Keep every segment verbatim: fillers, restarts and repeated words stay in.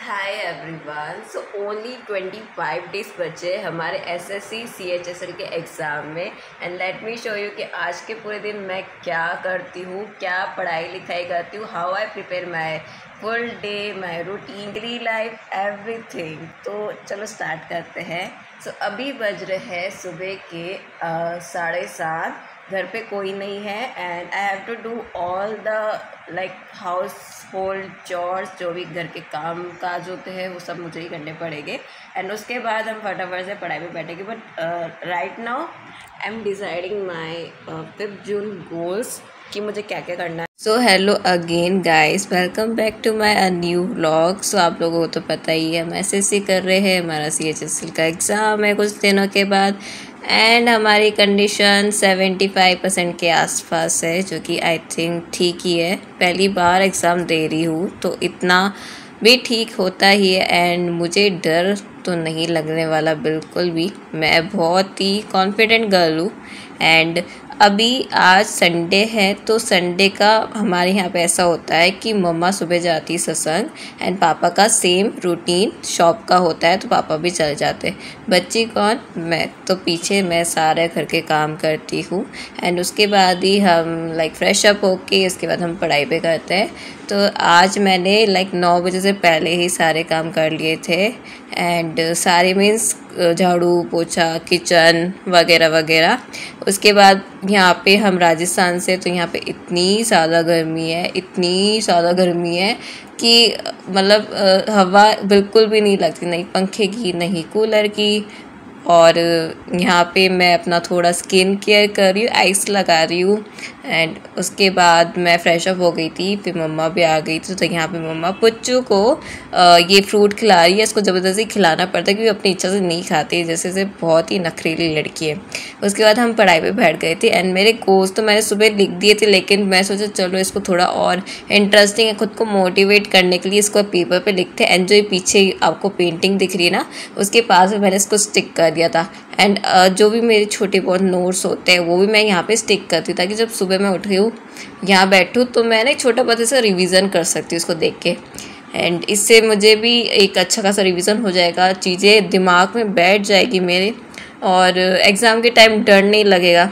हाय everyone. So only twenty five days बचे हमारे SSC CHSL के एग्ज़ाम में। And let me show you कि आज के पूरे दिन मैं क्या करती हूँ, क्या पढ़ाई लिखाई करती हूँ, how I prepare my full day, my routine, daily life, everything. तो चलो स्टार्ट करते हैं। सो so, अभी बज रहे हैं सुबह के साढ़े सात। घर पे कोई नहीं है and I have to do all the like household chores, जो भी घर के काम काज होते हैं वो सब मुझे ही करने पड़ेंगे। एंड उसके बाद हम फटाफट से पढ़ाई में बैठेंगे। But right now I am deciding my fifth June goals कि मुझे क्या क्या करना है। So hello again guys, welcome back to my a new vlog. So आप लोगों को तो पता ही है हम एस एस सी कर रहे हैं, हमारा सी एच एस एल का एग्ज़ाम है कुछ दिनों के बाद। एंड हमारी कंडीशन सेवेंटी फाइव परसेंट के आसपास है, जो कि आई थिंक ठीक ही है। पहली बार एग्ज़ाम दे रही हूँ तो इतना भी ठीक होता ही है। एंड मुझे डर तो नहीं लगने वाला बिल्कुल भी, मैं बहुत ही कॉन्फिडेंट गर्ल हूँ। एंड अभी आज संडे है तो संडे का हमारे यहाँ पे ऐसा होता है कि मम्मा सुबह जाती है सत्संग एंड पापा का सेम रूटीन शॉप का होता है, तो पापा भी चल जाते हैं। बच्ची कौन? मैं। तो पीछे मैं सारे घर के काम करती हूँ एंड उसके बाद ही हम लाइक फ्रेश अप होके उसके बाद हम पढ़ाई पे करते हैं। तो आज मैंने लाइक नौ बजे से पहले ही सारे काम कर लिए थे। एंड सारे मीन्स झाड़ू पोछा किचन वगैरह वगैरह। उसके बाद यहाँ पे हम राजस्थान से, तो यहाँ पे इतनी ज़्यादा गर्मी है, इतनी ज़्यादा गर्मी है कि मतलब हवा बिल्कुल भी नहीं लगती, नहीं पंखे की नहीं कूलर की। और यहाँ पे मैं अपना थोड़ा स्किन केयर कर रही हूँ, आइस लगा रही हूँ। एंड उसके बाद मैं फ्रेश अप हो गई थी, फिर मम्मा भी आ गई थी। तो यहाँ पे मम्मा पुच्चू को आ, ये फ्रूट खिला रही है। इसको ज़बरदस्ती खिलाना पड़ता है क्योंकि अपनी इच्छा से नहीं खाती, जैसे से बहुत ही नखरीली लड़की है। उसके बाद हम पढ़ाई पे बैठ गए थे एंड मेरे कोर्स तो मैंने सुबह लिख दिए थे, लेकिन मैं सोचा चलो इसको थोड़ा और इंटरेस्टिंग है, खुद को मोटिवेट करने के लिए इसको पेपर पे लिखते। एंड जो पीछे आपको पेंटिंग दिख रही है ना, उसके पास में मैंने इसको स्टिक कर दिया था। एंड uh, जो भी मेरे छोटे बहुत नोट्स होते हैं वो भी मैं यहाँ पे स्टिक करती, ताकि जब सुबह मैं उठ रही हूँ यहाँ बैठूँ तो मैं ना एक छोटा बहुत ऐसा रिवीजन कर सकती हूँ उसको देख के। एंड इससे मुझे भी एक अच्छा खासा रिवीजन हो जाएगा, चीज़ें दिमाग में बैठ जाएगी मेरे, और एग्ज़ाम के टाइम डर नहीं लगेगा।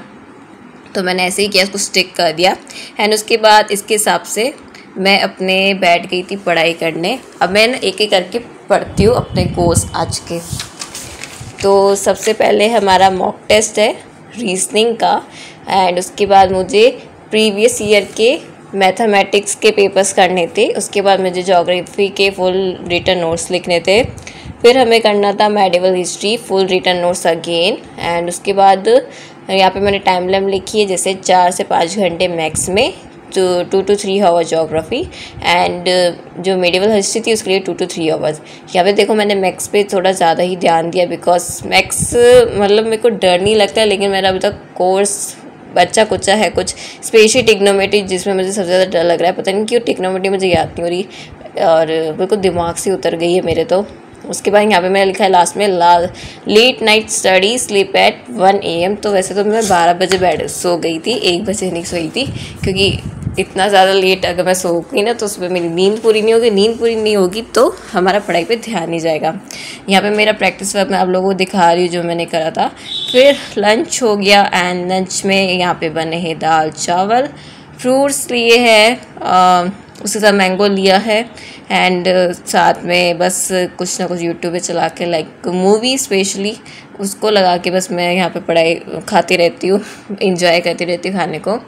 तो मैंने ऐसे ही किया, इसको स्टिक कर दिया। एंड उसके बाद इसके हिसाब से मैं अपने बैठ गई थी पढ़ाई करने। अब मैं एक एक करके पढ़ती हूँ अपने कोर्स आज के। तो सबसे पहले हमारा मॉक टेस्ट है रीजनिंग का। एंड उसके बाद मुझे प्रीवियस ईयर के मैथमेटिक्स के पेपर्स करने थे। उसके बाद मुझे ज्योग्राफी के फुल रिटन नोट्स लिखने थे। फिर हमें करना था medieval history full written notes again. And उसके बाद यहाँ पे मैंने टाइम लाइन लिखी है, जैसे चार से पाँच घंटे मैक्स में, जो two two three hour geography. And जो मेडिवल हिस्ट्री थी उसके लिए टू टू थ्री आवर्स। यहाँ पे देखो मैंने मैक्स पे थोड़ा ज़्यादा ही ध्यान दिया, बिकॉज मैक्स मतलब मेरे को डर नहीं लगता है, लेकिन मेरा अभी तक कोर्स बच्चा कुचा है कुछ, स्पेशली टिग्नोमेट्री जिसमें मुझे सबसे ज़्यादा डर लग रहा है। पता नहीं क्यों टिग्नोमेट्री मुझे याद नहीं हो रही और बिल्कुल दिमाग से उतर गई है मेरे। तो उसके बाद यहाँ पे मैंने लिखा है लास्ट में ला late night study sleep at one A M. तो वैसे तो मैं बारह बजे बैठ सो गई थी, एक बजे नहीं सोई थी, क्योंकि इतना ज़्यादा लेट अगर मैं सो गई ना तो सुबह मेरी नींद पूरी नहीं होगी। नींद पूरी नहीं होगी तो हमारा पढ़ाई पे ध्यान नहीं जाएगा। यहाँ पे मेरा प्रैक्टिस वर्क मैं आप लोगों को दिखा रही हूँ जो मैंने करा था। फिर लंच हो गया एंड लंच में यहाँ पे बने हैं दाल चावल, फ्रूट्स लिए हैं, उसके साथ मैंगो लिया है। एंड साथ में बस कुछ ना कुछ यूट्यूब पे चला के लाइक मूवी स्पेशली उसको लगा के बस मैं यहाँ पे पढ़ाई खाती रहती हूँ, इंजॉय करती रहती हूँ खाने को।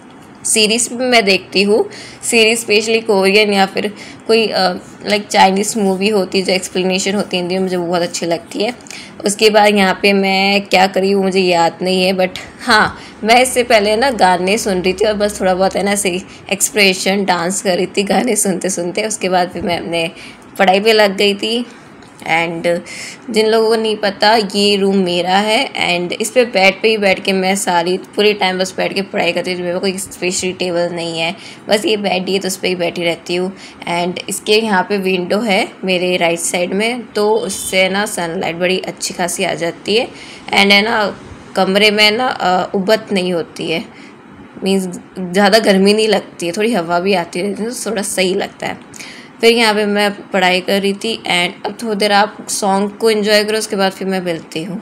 सीरीज़ भी मैं देखती हूँ, सीरीज़ स्पेशली कोरियन या फिर कोई लाइक चाइनीज़ मूवी होती है जो एक्सप्लेनेशन होती है हिंदी में, मुझे बहुत अच्छी लगती है। उसके बाद यहाँ पे मैं क्या करी हूँ मुझे याद नहीं है, बट हाँ मैं इससे पहले ना गाने सुन रही थी और बस थोड़ा बहुत है ना ऐसे एक्सप्रेशन डांस कर रही थी गाने सुनते सुनते। उसके बाद फिर मैं अपने पढ़ाई पे लग गई थी। एंड जिन लोगों को नहीं पता ये रूम मेरा है एंड इस पे बेड पे ही बैठ के मैं सारी पूरी टाइम बस बैठ के पढ़ाई करती हूँ। मेरे को कोई स्पेशल टेबल नहीं है, बस ये बेड ही है तो उस पर ही बैठी रहती हूँ। एंड इसके यहाँ पे विंडो है मेरे राइट साइड में, तो उससे ना सनलाइट बड़ी अच्छी खासी आ जाती है। एंड है ना कमरे में ना उबत नहीं होती है, मीन्स ज़्यादा गर्मी नहीं लगती है, थोड़ी हवा भी आती रहती है तो थोड़ा सही लगता है। फिर यहाँ पे मैं पढ़ाई कर रही थी एंड अब थोड़ी देर आप सॉन्ग को एंजॉय करो, उसके बाद फिर मैं मिलती हूँ।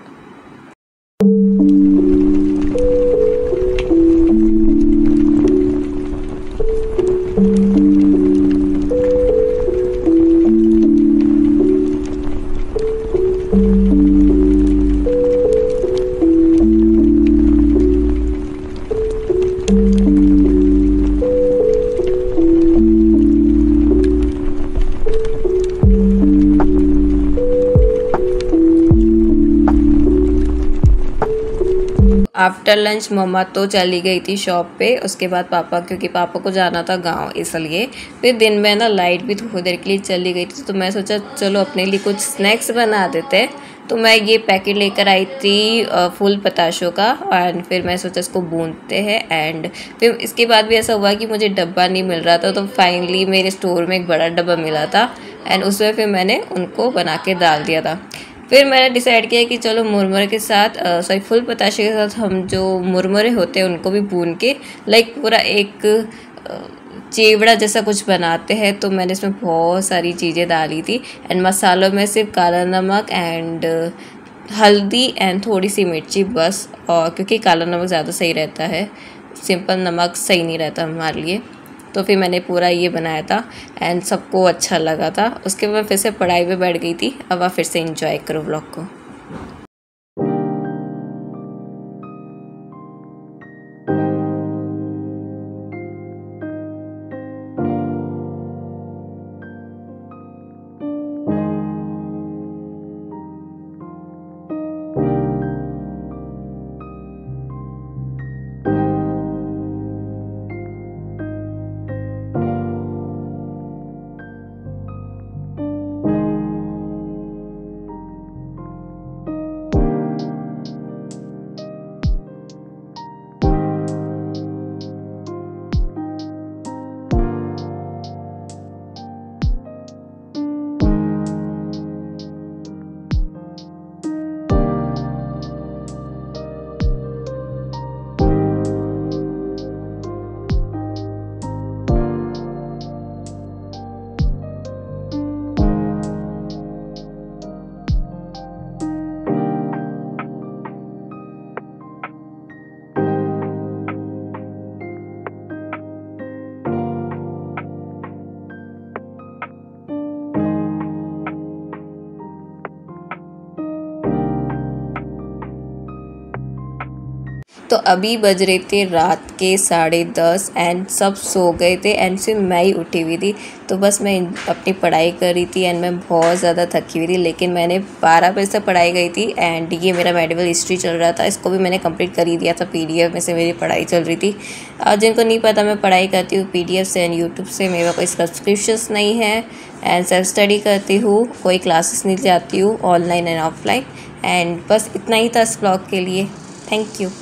आफ्टर लंच मम्मा तो चली गई थी शॉप पे, उसके बाद पापा, क्योंकि पापा को जाना था गांव इसलिए। फिर दिन में ना लाइट भी थोड़ी देर के लिए चली गई थी, तो मैं सोचा चलो अपने लिए कुछ स्नैक्स बना देते हैं। तो मैं ये पैकेट लेकर आई थी फुल पताशों का, एंड फिर मैं सोचा इसको भूनते हैं। एंड फिर इसके बाद भी ऐसा हुआ कि मुझे डब्बा नहीं मिल रहा था, तो फाइनली मेरे स्टोर में एक बड़ा डब्बा मिला था एंड उसमें फिर मैंने उनको बना के डाल दिया था। फिर मैंने डिसाइड किया कि चलो मुरमुरे के साथ, सॉरी फुल पताशे के साथ हम जो मुरमुरे होते हैं उनको भी भून के लाइक पूरा एक चिवड़ा जैसा कुछ बनाते हैं। तो मैंने इसमें बहुत सारी चीज़ें डाली थी एंड मसालों में सिर्फ काला नमक एंड हल्दी एंड थोड़ी सी मिर्ची बस, और क्योंकि काला नमक ज़्यादा सही रहता है, सिंपल नमक सही नहीं रहता हमारे लिए। तो फिर मैंने पूरा ये बनाया था एंड सबको अच्छा लगा था। उसके बाद फिर से पढ़ाई पे बैठ गई थी। अब आप फिर से एंजॉय करो व्लॉग को। तो अभी बज रहे थे रात के साढ़े दस एंड सब सो गए थे एंड फिर मैं ही उठी हुई थी। तो बस मैं अपनी पढ़ाई कर रही थी एंड मैं बहुत ज़्यादा थकी हुई थी, लेकिन मैंने बारह बजे तक पढ़ाई गई थी एंड ये मेरा मेडिवल हिस्ट्री चल रहा था, इसको भी मैंने कंप्लीट कर ही दिया था। पीडीएफ में से मेरी पढ़ाई चल रही थी। और जिनको नहीं पता मैं पढ़ाई करती हूँ पीडीएफ से एंड यूट्यूब से, मेरा कोई सब्सक्रिप्शंस नहीं है एंड सेल्फ स्टडी करती हूँ, कोई क्लासेस नहीं जाती हूँ ऑनलाइन एंड ऑफलाइन। एंड बस इतना ही था इस ब्लॉग के लिए। Thank you.